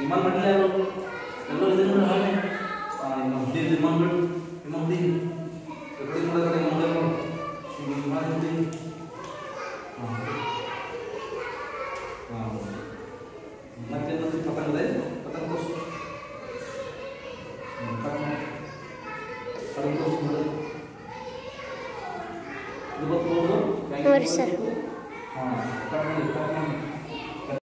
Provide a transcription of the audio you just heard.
ವಿಮಾನ ಮಾಡಿಲ್ಲ ಯಾರು ಎಲ್ಲರೂ ಇದನ್ನು ಹಾಗೆ ಹುದ್ದಿ ವಿಮಾನ ಬಿಟ್ಟು ವಿಮಾನ ಹುದ್ದಿ ಎಕಡೆ ಮಾಡೋದ್ರೆ ವಿಮಾನ ವಿಮಾನ ಹುದ್ದಿ ಹಾಂ ಹಾಂ ಮತ್ತೇನು ಪತಂಗ ಇದೆ ಪತಂಗ ತೋರಿಸು ಅದು ತೋರಿಸು ಮಾಡೋದು ಇದು ಗೊತ್ತು ನೋಡಿ ಸರ್. ಹಾಂ ಕಟ್ ಮಾಡಿ